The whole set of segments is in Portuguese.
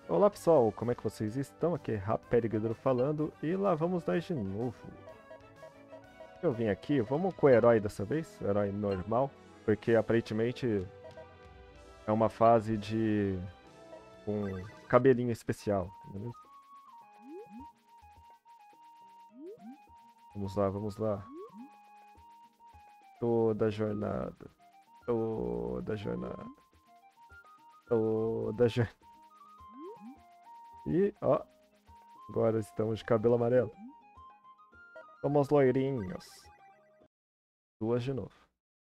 Olá pessoal, como é que vocês estão? Aqui é Raperigador falando e lá vamos nós de novo. Eu vim aqui, vamos com o herói dessa vez, o herói normal, porque aparentemente é uma fase de um cabelinho especial, beleza? Vamos lá, vamos lá. Toda jornada, toda jornada, toda jornada. E, ó, agora estamos de cabelo amarelo. Somos loirinhos. Duas de novo.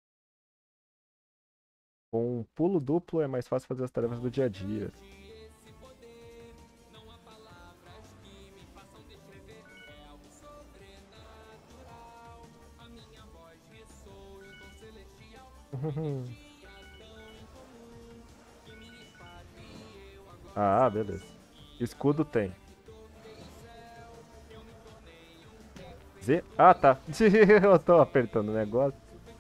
Com um pulo duplo é mais fácil fazer as tarefas do dia a dia. Ah, beleza. Escudo tem. Z? Ah, tá. Eu tô apertando o negócio.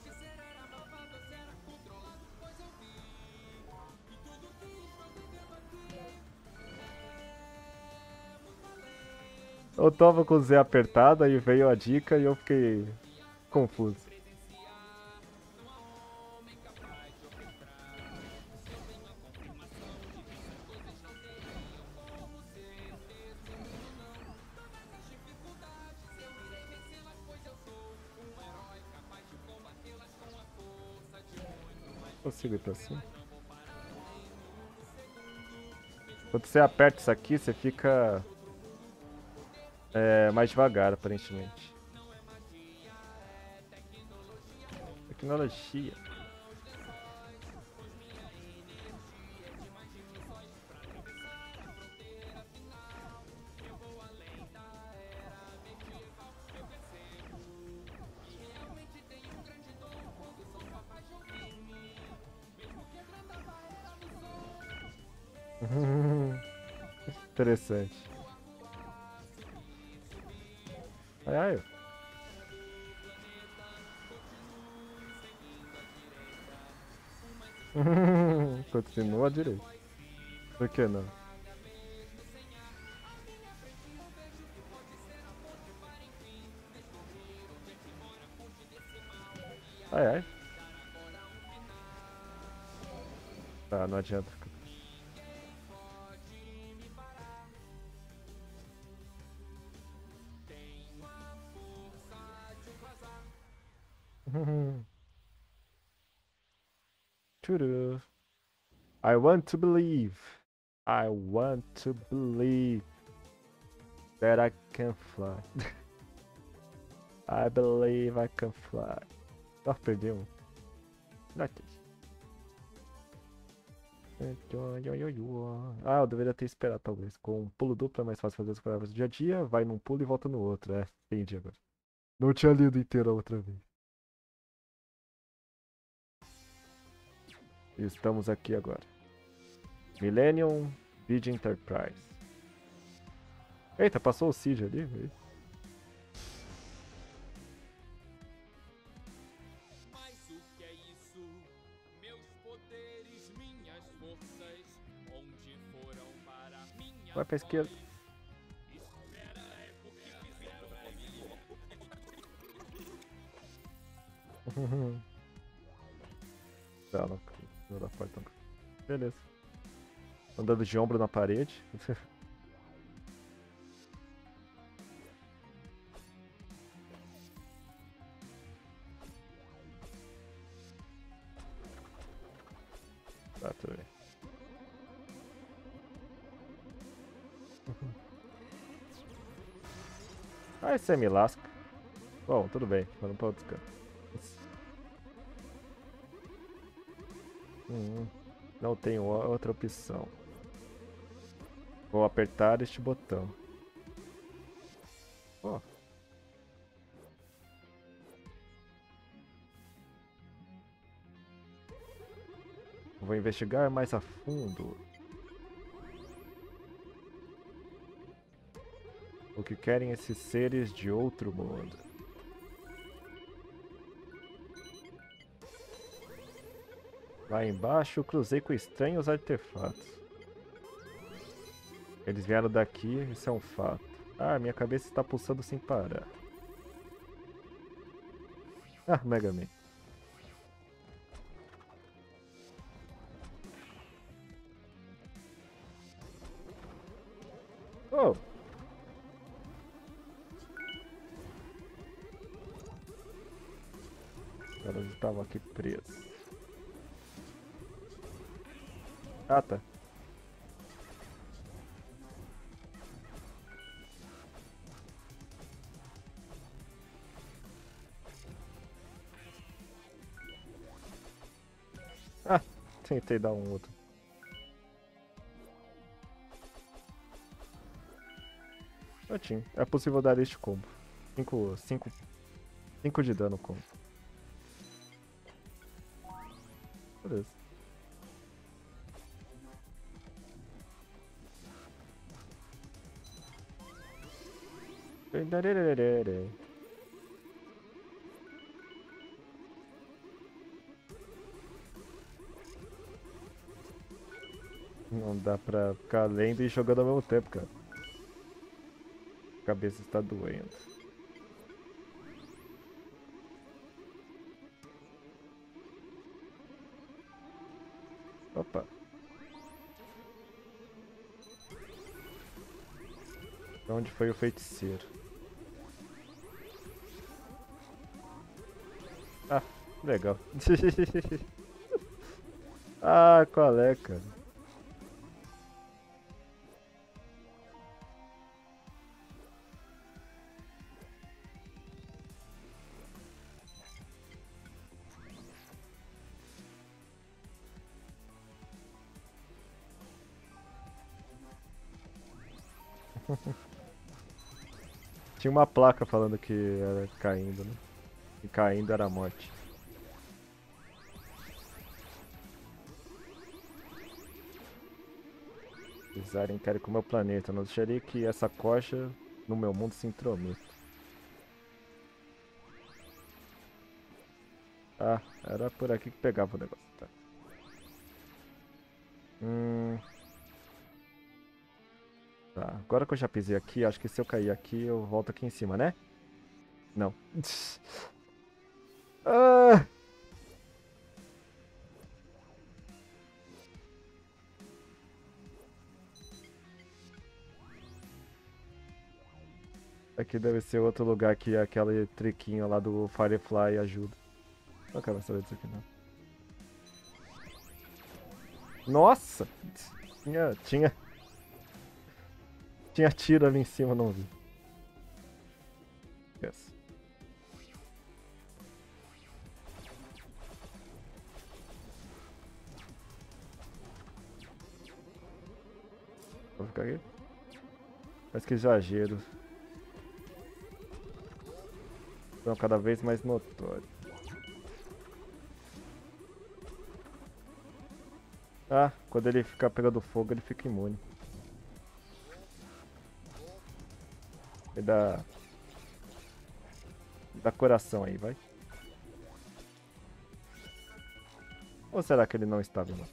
Eu tava com o Z apertado, aí veio a dica e eu fiquei confuso. Consigo ir pra cima? Quando você aperta isso aqui, você fica mais devagar, aparentemente. Tecnologia. Interessante. Ai, ai. Continua à direita. Por que não? Ai, ai. Tá, não adianta. Turu. I want to believe. I want to believe that I can fly. I believe I can fly. Nós perdemos. Notas. Ah, eu deveria ter esperado, talvez. Com um pulo duplo é mais fácil fazer as palavras do dia a dia. Vai num pulo e volta no outro. É, entendi agora. Não tinha lido inteiro a outra vez. Estamos aqui agora. Millennium Vid Enterprise. Eita, passou o Siege ali. Vai pra esquerda. Tá, não dá porta. Beleza. Andando de ombro na parede. Tá, tudo bem. Ah, esse é me lasca. Bom, tudo bem. Vamos pra outro canto. Não tenho outra opção. Vou apertar este botão. Oh. Vou investigar mais a fundo. O que querem esses seres de outro mundo? Lá embaixo, cruzei com estranhos artefatos. Eles vieram daqui, isso é um fato. Ah, minha cabeça está pulsando sem parar. Ah, Mega Man. Oh! Elas estavam aqui presas. Ah, tá. Ah, tentei dar um outro. Ótimo. É possível dar este combo. 5 de dano combo. Beleza. Não dá pra ficar lendo e jogando ao mesmo tempo, cara. A cabeça está doendo. Opa. Onde foi o feiticeiro? Ah, legal. Ah, qual é, cara? Tinha uma placa falando que era caindo, né? E caindo era a morte. Pisarem querem com o meu planeta. Não deixarei que essa coxa no meu mundo se intrometa. Ah, era por aqui que pegava o negócio. Tá. Hum. Tá, agora que eu já pisei aqui, acho que se eu cair aqui, eu volto aqui em cima, né? Não. Ah! Aqui deve ser outro lugar que aquele triquinho lá do Firefly ajuda. Não quero saber disso aqui, não. Nossa! Tinha tiro ali em cima, não vi. Yes. Vou ficar aqui. Mas que exagero. Estão cada vez mais notórios. Ah, quando ele ficar pegando fogo, ele fica imune. Me dá coração aí, vai. Ou será que ele não está vindo?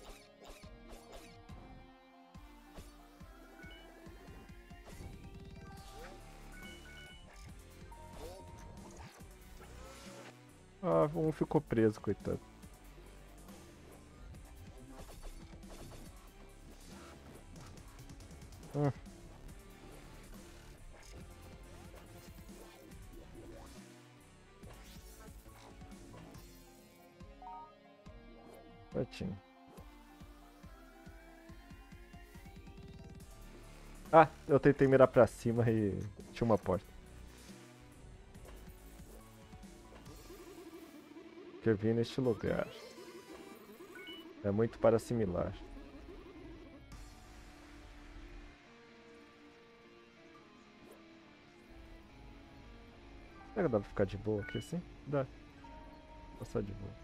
Ah, um ficou preso, coitado. Hum. Ótimo. Ah, eu tentei mirar pra cima e tinha uma porta. Que eu vi neste lugar. É muito para assimilar. Será que dá pra ficar de boa aqui assim? Dá. Passar de boa.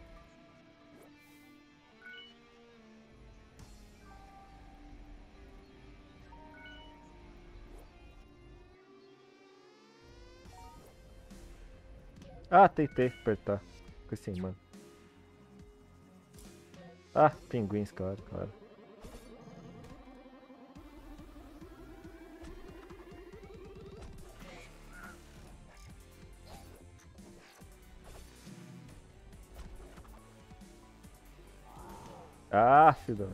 Ah, tentei apertar. Ficou assim, mano. Ah, pinguins, claro, claro. Ah, filho.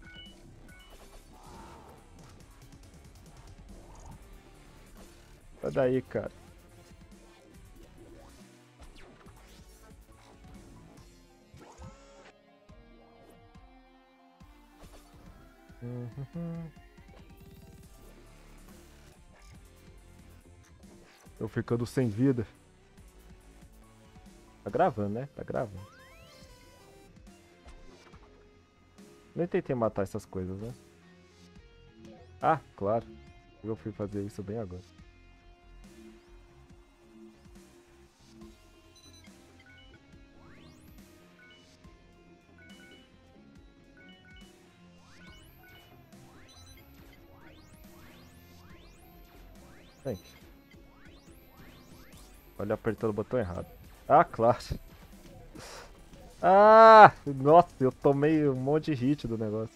Sai daí, cara. Uhum. Tô ficando sem vida. Tá gravando, né? Tá gravando. Nem tentei matar essas coisas, né? Ah, claro. Eu fui fazer isso bem agora. Vem. Olha, apertando o botão errado. Ah, claro. Ah! Nossa, eu tomei um monte de hit do negócio.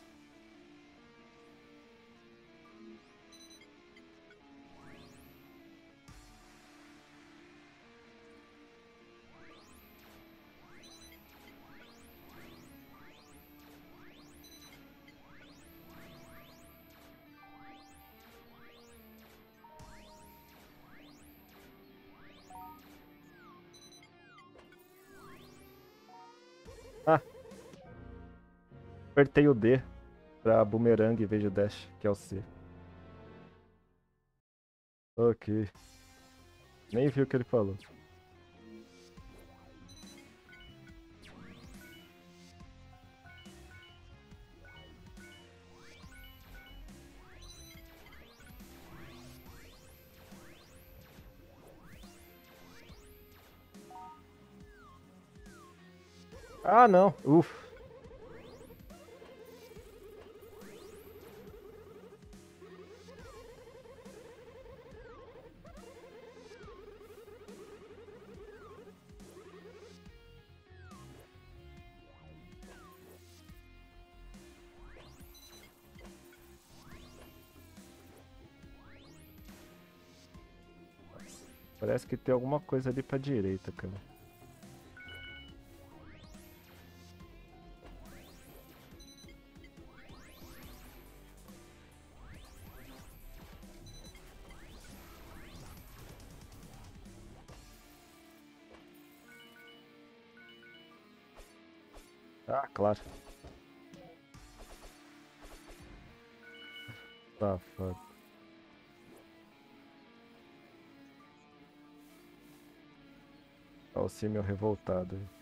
Ah, apertei o D pra boomerang em vez de dash, que é o C. Ok. Nem vi o que ele falou. Ah, não. Ufa. Parece que tem alguma coisa ali pra direita, cara. Ah, claro. Safado. Olha o símil revoltado aí.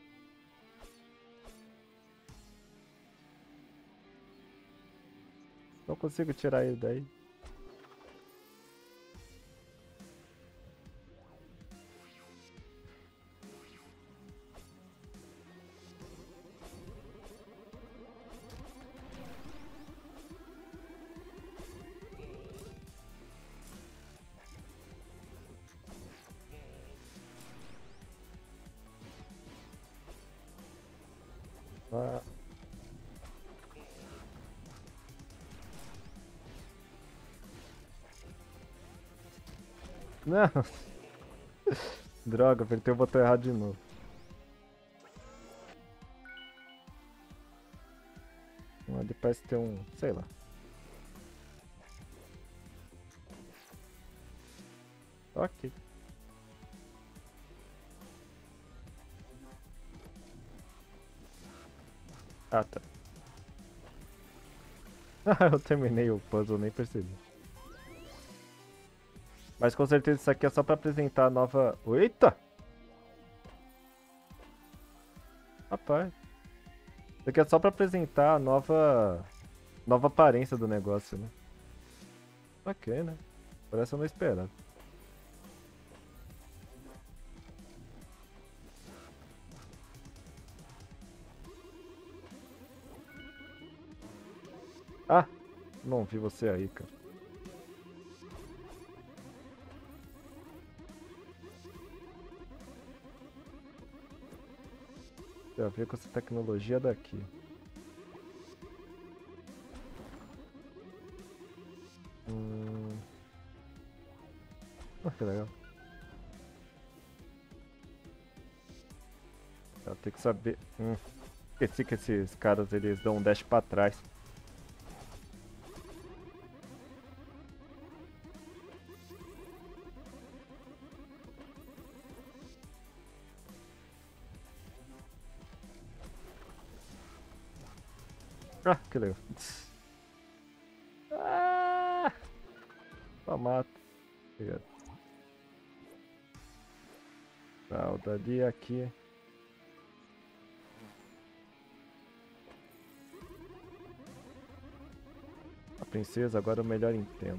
Não consigo tirar ele daí. Ah, não. Droga, apertei o botão errado de novo. Ali parece ter um, sei lá. Ok. Ah, tá. Ah, eu terminei o puzzle, nem percebi. Mas com certeza isso aqui é só pra apresentar a nova... Eita! Rapaz. Isso aqui é só pra apresentar a nova aparência do negócio, né? Ok, né? Parece eu não esperava. Ah! Não vi você aí, cara. Tem a ver com essa tecnologia daqui. Hum... Ah, que legal. Ela tem que saber... Esqueci que esses caras eles dão um dash pra trás. Ah, que legal. Ah, só mata. Obrigado. Tá, o dali aqui. A princesa, agora eu melhor entendo.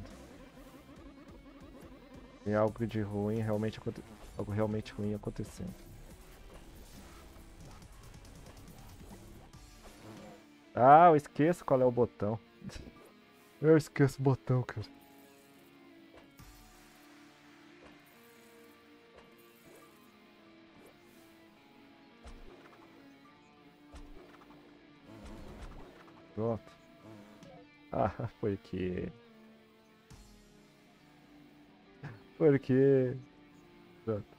Tem algo de ruim realmente algo realmente ruim acontecendo. Ah, eu esqueço qual é o botão. Eu esqueço o botão, cara. Pronto. Ah, foi que. Porque. Pronto.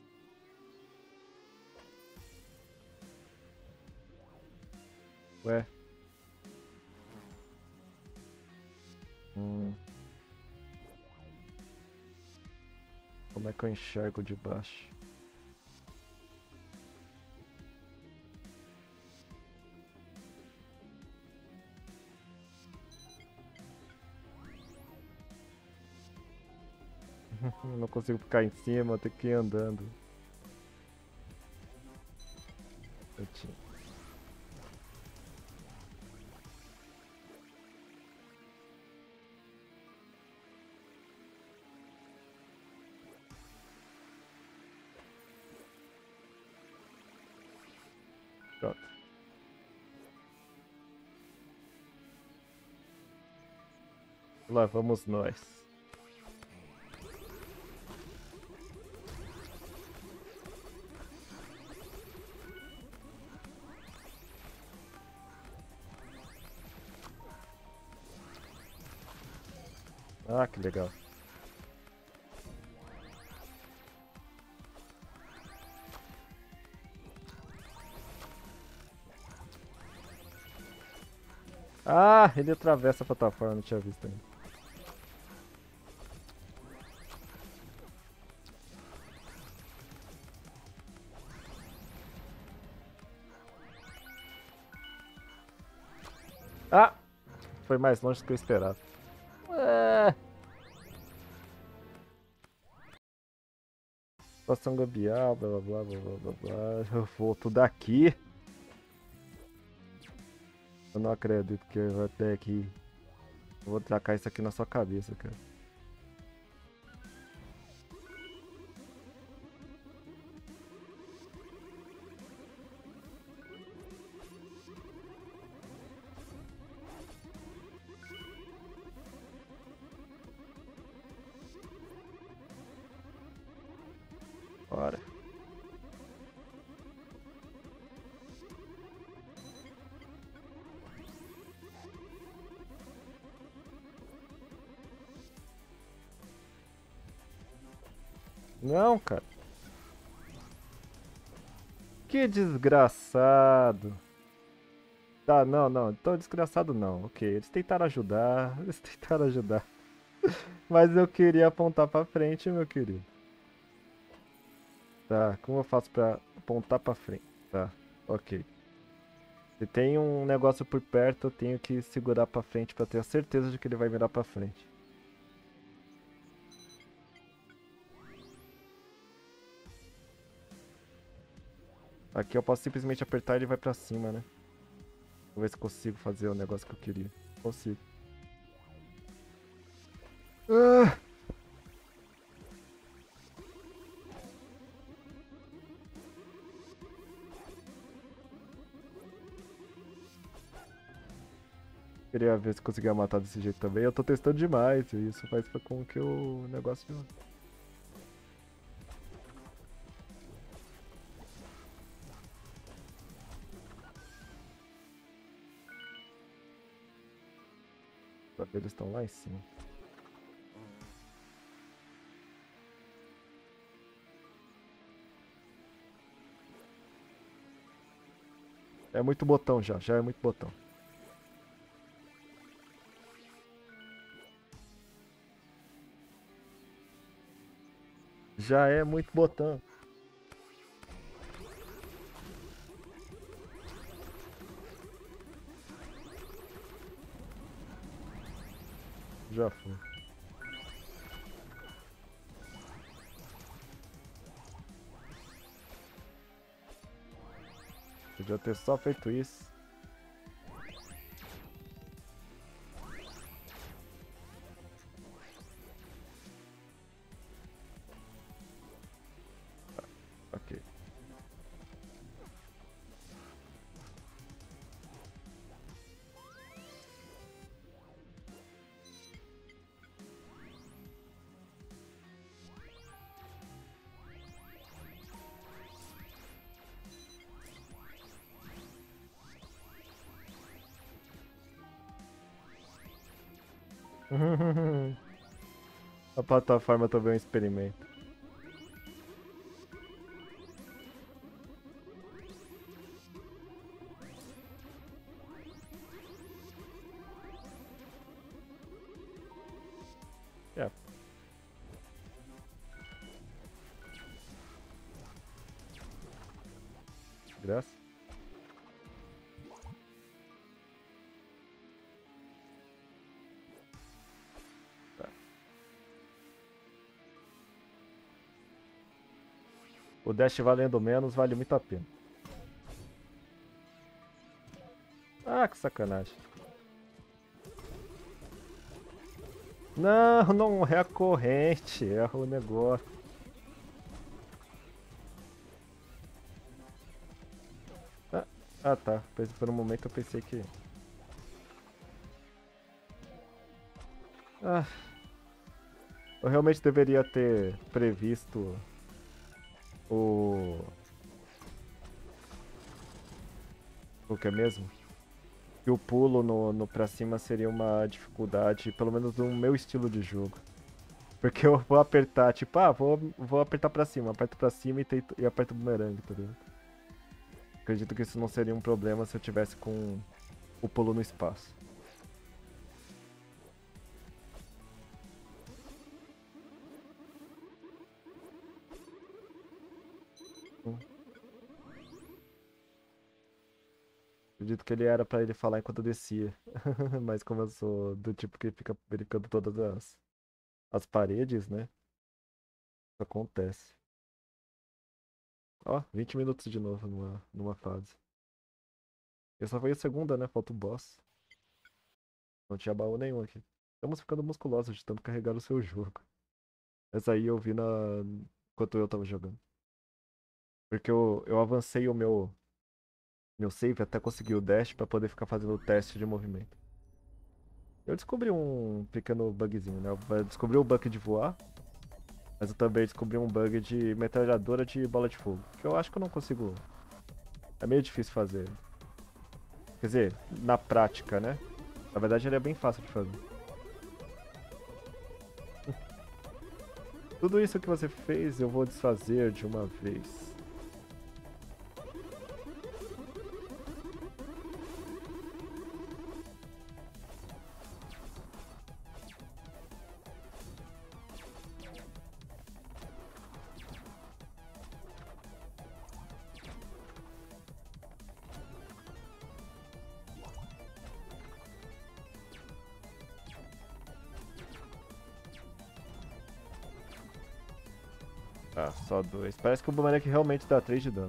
Ué. Hum, como é que eu enxergo de baixo? Não consigo ficar em cima, eu tenho que ir andando. Eu tinha- Pronto. Lá vamos nós. Ah, que legal. Ah, ele atravessa a plataforma, não tinha visto ainda. Ah! Foi mais longe do que eu esperava. É, situação gambiarra, blá blá blá blá blá blá. Eu volto daqui. Eu não acredito que eu vou ter que. Eu vou tacar isso aqui na sua cabeça, cara. Bora. Não, cara. Que desgraçado. Tá, não, não. Então desgraçado não. Ok, eles tentaram ajudar. Eles tentaram ajudar. Mas eu queria apontar pra frente, meu querido. Tá, como eu faço pra apontar pra frente? Tá, ok. Se tem um negócio por perto, eu tenho que segurar pra frente pra ter a certeza de que ele vai virar pra frente. Aqui eu posso simplesmente apertar e ele vai pra cima, né? Vou ver se consigo fazer o negócio que eu queria. Consigo. Ah! Queria ver se conseguia matar desse jeito também. Eu tô testando demais e isso faz com que o negócio. Eles estão lá em cima. É muito botão já é muito botão. Já é muito botão. Já foi. Podia ter só feito isso. Ok. A plataforma também é um experimento. É. Graça. Tá. O dash valendo menos vale muito a pena. Ah, que sacanagem. Não, não é a corrente, é o negócio. Tá. Por um momento eu pensei que... Ah, eu realmente deveria ter previsto o... O que é mesmo? Que o pulo no pra cima seria uma dificuldade, pelo menos no meu estilo de jogo. Porque eu vou apertar, tipo, vou apertar pra cima, aperto pra cima e aperto o bumerangue, tá ligado? Acredito que isso não seria um problema se eu tivesse com o pulo no espaço. Hum. Acredito que ele era pra ele falar enquanto eu descia. Mas como eu sou do tipo que fica verificando todas as paredes, né? Isso acontece. Ó, 20 minutos de novo numa fase. Essa foi a segunda, né? Falta o boss. Não tinha baú nenhum aqui. Estamos ficando musculosos de tanto carregar o seu jogo. Essa aí eu vi enquanto eu tava jogando. Porque eu avancei o meu save até conseguir o dash pra poder ficar fazendo o teste de movimento. Eu descobri um pequeno bugzinho, né? Eu descobri o bug de voar, mas eu também descobri um bug de metralhadora de bola de fogo. Que eu acho que eu não consigo. É meio difícil fazer. Quer dizer, na prática, né? Na verdade ele é bem fácil de fazer. Tudo isso que você fez eu vou desfazer de uma vez. Tá, só dois. Parece que o Boomerang realmente dá 3 de dano.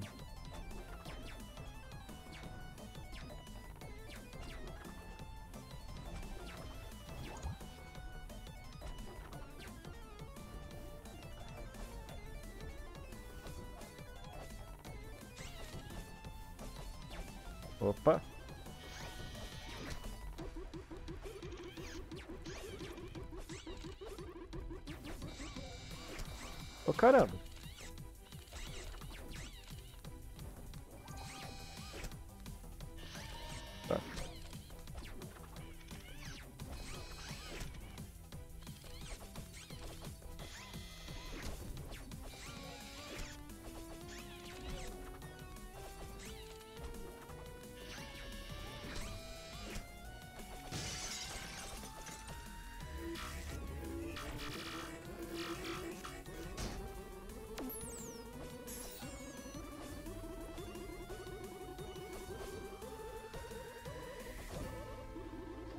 Opa! Ô caramba! Tá.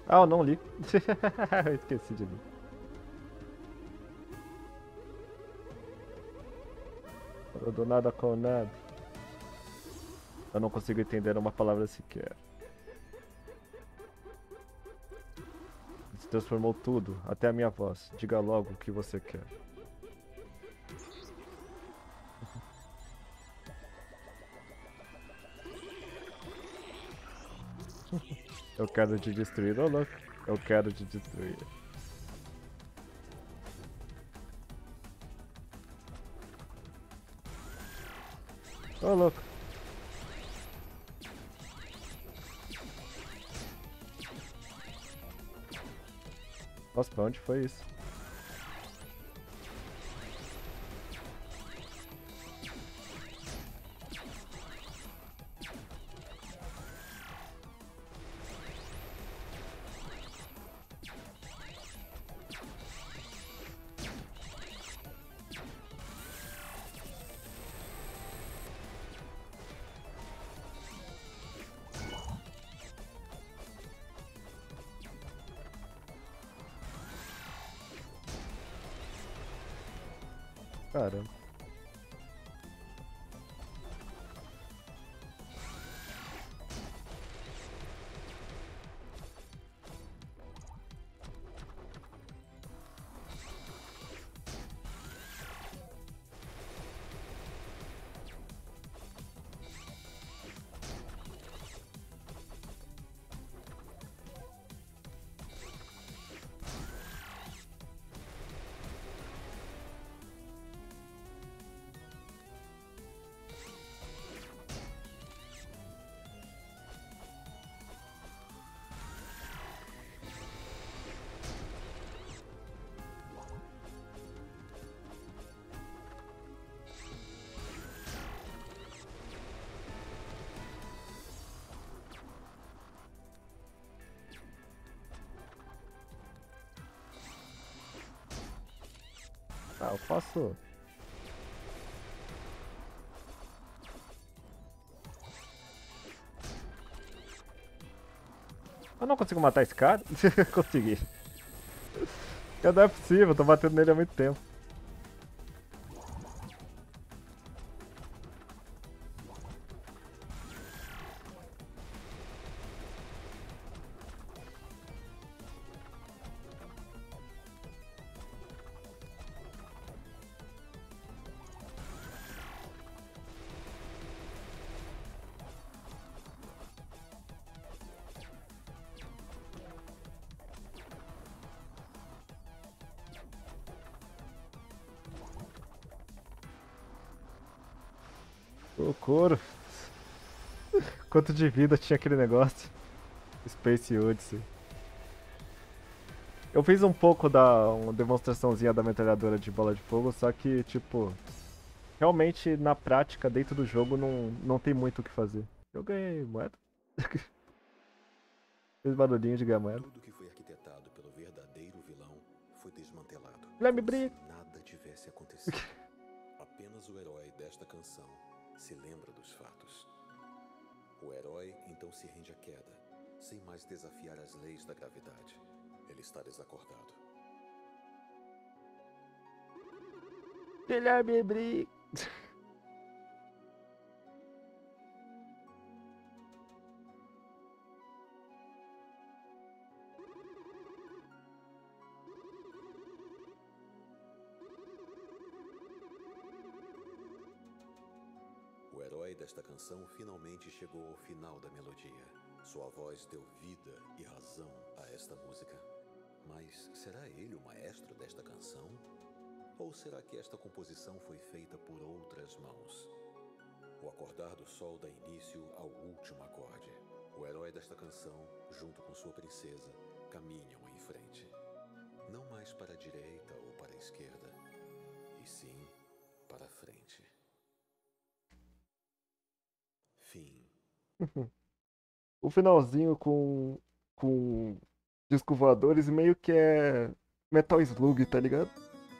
Ah, eu não li. Eu esqueci de ler. Eu do nada com nada. Eu não consigo entender uma palavra sequer. Se transformou tudo, até a minha voz. Diga logo o que você quer. Eu quero te destruir, ô louco. Eu quero te destruir. Ô louco. Nossa, pra onde foi isso? Caramba. Ah, eu posso. Eu não consigo matar esse cara? Consegui. Não é possível, eu tô batendo nele há muito tempo. O couro. Quanto de vida tinha aquele negócio? Space Odyssey. Eu fiz um pouco da uma demonstraçãozinha da metralhadora de bola de fogo, só que, tipo, realmente na prática, dentro do jogo, não tem muito o que fazer. Eu ganhei moeda. Fiz barulhinho de ganhar moeda. Tudo que foi arquitetado pelo verdadeiro vilão foi desmantelado. Guilherme Como Briggs. se nada tivesse acontecido. Apenas o herói desta canção se lembra dos fatos. O herói então se rende à queda, sem mais desafiar as leis da gravidade. Ele está desacordado. Guilherme Briggs. O herói desta canção finalmente chegou ao final da melodia. Sua voz deu vida e razão a esta música. Mas será ele o maestro desta canção? Ou será que esta composição foi feita por outras mãos? O acordar do sol dá início ao último acorde. O herói desta canção, junto com sua princesa, caminham em frente. Não mais para a direita ou para a esquerda, e sim para a frente. Fim. O finalzinho com disco voadores meio que é Metal Slug, tá ligado?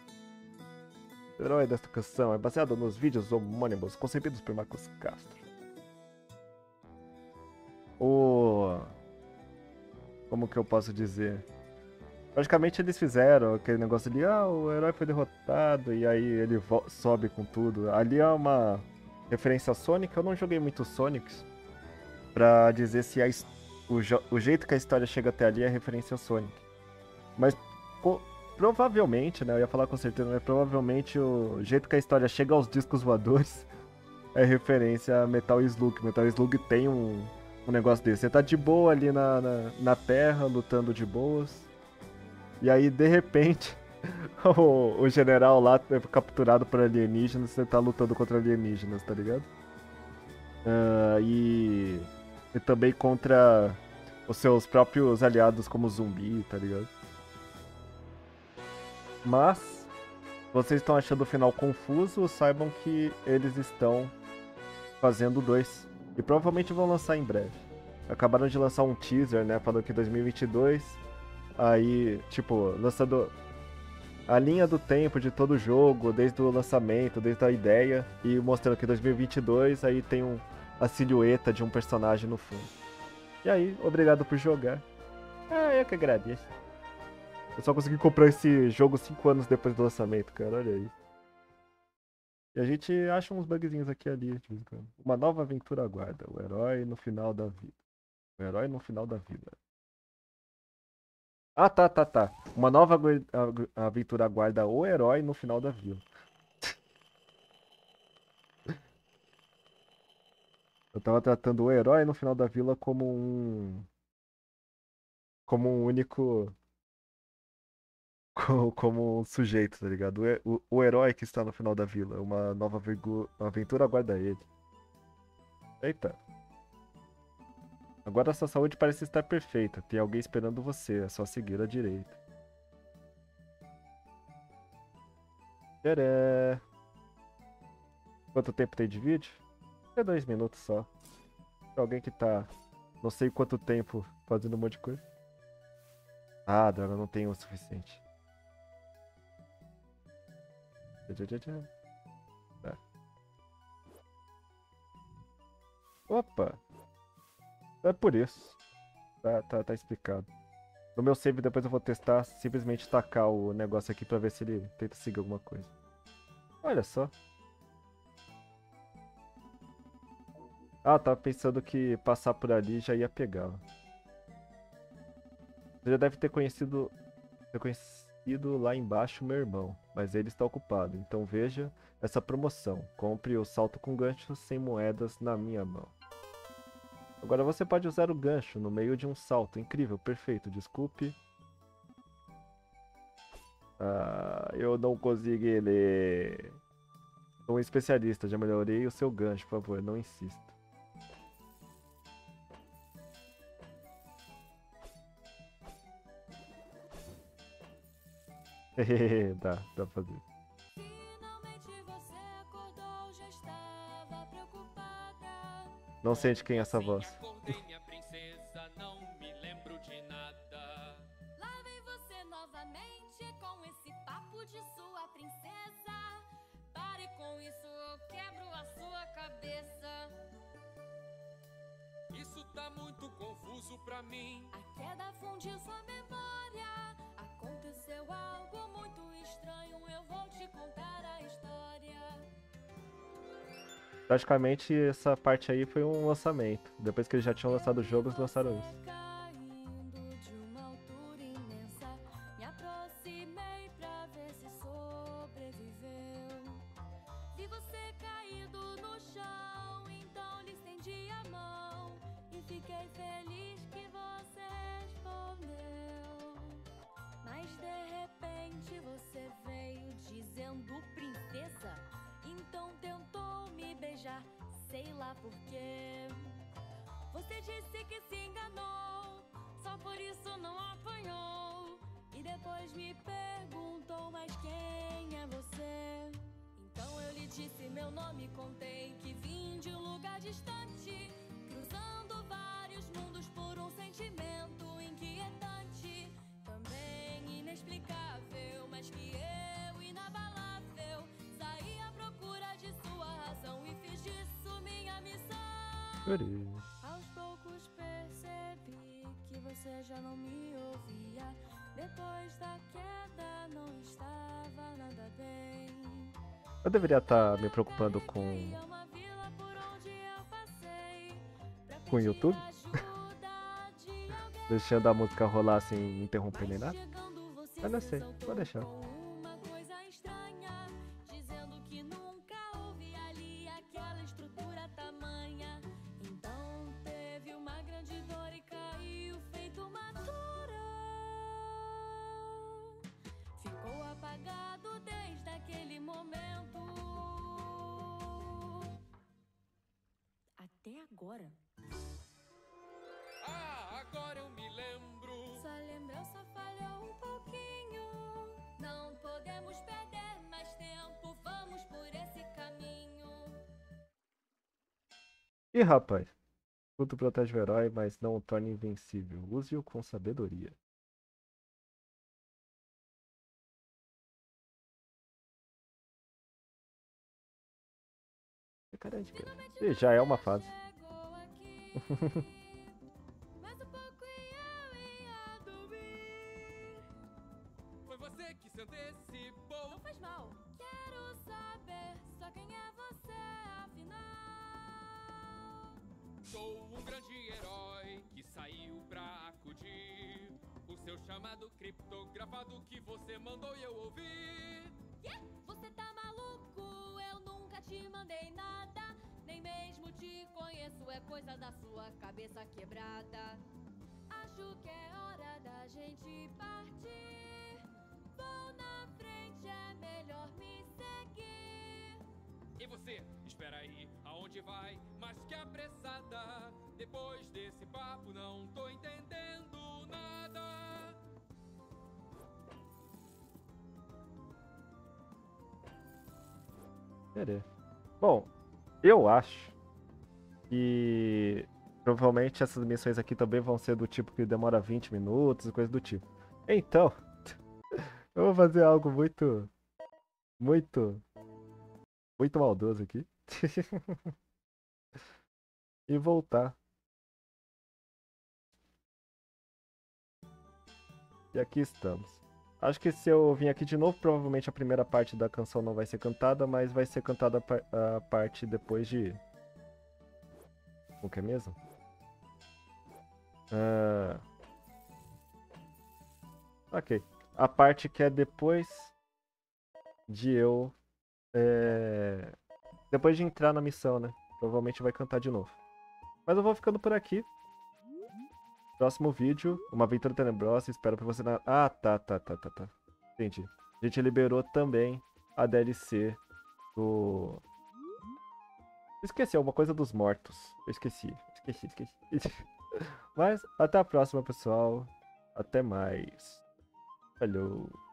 O herói desta canção é baseado nos vídeos homônimos concebidos por Marcos Castro. O Como que eu posso dizer? Praticamente eles fizeram aquele negócio ali, o herói foi derrotado e aí ele sobe com tudo. Ali é uma referência a Sonic, eu não joguei muito Sonics pra dizer se o jeito que a história chega até ali é referência a Sonic. Mas provavelmente, né, eu ia falar com certeza, mas provavelmente o jeito que a história chega aos discos voadores é referência a Metal Slug. Metal Slug tem um negócio desse. Você tá de boa ali na Terra, lutando de boas. E aí, de repente, o general lá é capturado por alienígenas, você tá lutando contra alienígenas, tá ligado? E também contra os seus próprios aliados como zumbi, tá ligado? Mas, se vocês estão achando o final confuso, saibam que eles estão fazendo dois. E provavelmente vão lançar em breve. Acabaram de lançar um teaser, né? Falando que 2022. Aí, tipo, lançando a linha do tempo de todo o jogo, desde o lançamento, desde a ideia, e mostrando que 2022 aí tem a silhueta de um personagem no fundo. E aí, obrigado por jogar. Eu que agradeço. Eu só consegui comprar esse jogo 5 anos depois do lançamento, cara, olha aí. E a gente acha uns bugzinhos aqui e ali, de vez em quando. Uma nova aventura aguarda, o herói no final da vida. O herói no final da vida. Ah, tá. Uma nova aventura aguarda o herói no final da vida. Eu tava tratando o herói no final da vila como um único, como um sujeito, tá ligado? O herói que está no final da vila. Uma nova aventura aguarda ele. Eita. Agora sua saúde parece estar perfeita. Tem alguém esperando você. É só seguir à direita. Tcharam. Quanto tempo tem de vídeo? É 2 minutos só. Tem alguém que tá não sei quanto tempo fazendo um monte de coisa. Ah, droga, não tenho o suficiente. Tá. Opa! É por isso. Tá explicado. No meu save depois eu vou testar, simplesmente tacar o negócio aqui pra ver se ele tenta seguir alguma coisa. Olha só. Ah, tava pensando que passar por ali já ia pegar. Você já deve ter conhecido lá embaixo meu irmão, mas ele está ocupado. Então veja essa promoção. Compre o salto com gancho sem moedas na minha mão. Agora você pode usar o gancho no meio de um salto. Incrível, perfeito. Desculpe. Eu não consegui ler. Sou um especialista, já melhorei o seu gancho, por favor, não insista. Dá pra fazer. Não sente quem é essa voz. Minha princesa, não me lembro de nada. Lá vem você novamente com esse papo de sua princesa. Pare com isso, eu quebro a sua cabeça. Isso tá muito confuso pra mim. A queda fundiu sua memória. Aconteceu algo muito estranho. Eu vou te contar a história. Praticamente essa parte aí foi um lançamento. Depois que eles já tinham lançado o jogo, eles lançaram isso. Caindo de uma altura imensa, me aproximei pra ver se sobreviveu. Vi você caído no chão, então lhe estendi a mão e fiquei feliz que você respondeu. Mas de repente você veio dizendo princesa, então tentou me beijar, sei lá por quê. Você disse que se enganou, só por isso não apanhou. E depois me perguntou, mas quem é você? Então eu lhe disse meu nome, contei que vim de um lugar distante, cruzando vários mundos por um sentimento inquietante, também inexplicável, mas que eu, inabalável, saí à procura de sua razão e fiz disso minha missão. Chorei. Aos poucos percebi que você você já não me ouvia. Depois da queda não estava nada bem. Eu deveria estar me preocupando com Uma vila por onde eu passei pra o YouTube, pedir ajuda de alguém. deixando a música rolar sem interromper nem Mas nada. chegando você Mas não se sei, exaltou vou deixar. com uma coisa estranha, dizendo que nunca houve ali aquela estrutura tamanha. Então teve uma grande dor e caiu feito uma tora. Ficou apagado desde aquele momento até agora. Ah, agora eu me lembro. Sua lembrança falhou um pouquinho. Não podemos perder mais tempo. Vamos por esse caminho. Ih, rapaz. Escudo protege o herói, mas não o torna invencível. Use-o com sabedoria. Caramba, e já é uma fase. Chegou aqui. Mais um pouco e eu ia dormir. Foi você que se antecipou. Não faz mal. Quero saber só quem é você, afinal. Sou um grande herói que saiu pra acudir o seu chamado criptografado que você mandou e eu ouvi. Yeah? Você tá maluco? Eu nunca te mandei nada. Nem mesmo te conheço, é coisa da sua cabeça quebrada. Acho que é hora da gente partir. Vou na frente, é melhor me seguir. E você, espera aí, aonde vai? Mais que apressada. Depois desse papo não tô entendendo nada. Querer. Bom, eu acho que provavelmente essas missões aqui também vão ser do tipo que demora 20 minutos, coisa do tipo. Então, eu vou fazer algo muito maldoso aqui. E voltar. E aqui estamos. Acho que se eu vim aqui de novo, provavelmente a primeira parte da canção não vai ser cantada, mas vai ser cantada a parte depois de... O que é mesmo? Ok. A parte que é depois de eu... Depois de entrar na missão, né? Provavelmente vai cantar de novo. Mas eu vou ficando por aqui. Próximo vídeo, uma aventura tenebrosa. Espero pra você na... Ah, tá. Entendi. A gente liberou também a DLC do... Esqueci, alguma coisa dos mortos. Eu esqueci. Mas até a próxima, pessoal. Até mais. Falou.